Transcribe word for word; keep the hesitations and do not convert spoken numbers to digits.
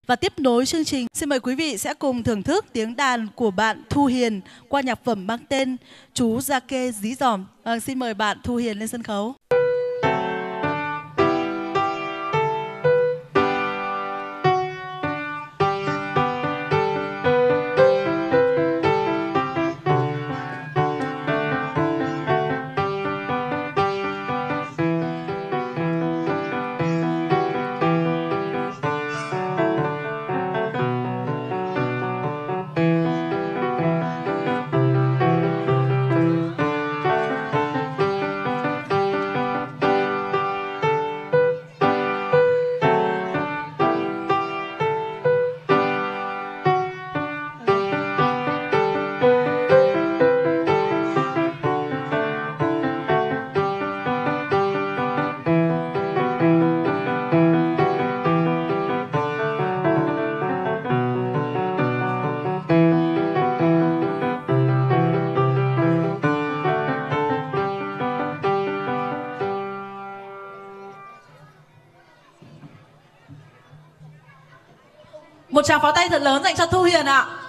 Và tiếp nối chương trình, xin mời quý vị sẽ cùng thưởng thức tiếng đàn của bạn Thu Hiền qua nhạc phẩm mang tên Chú Gia Kê Dí Dỏm. Vâng, xin mời bạn Thu Hiền lên sân khấu. Một tràng pháo tay thật lớn dành cho Thu Hiền ạ.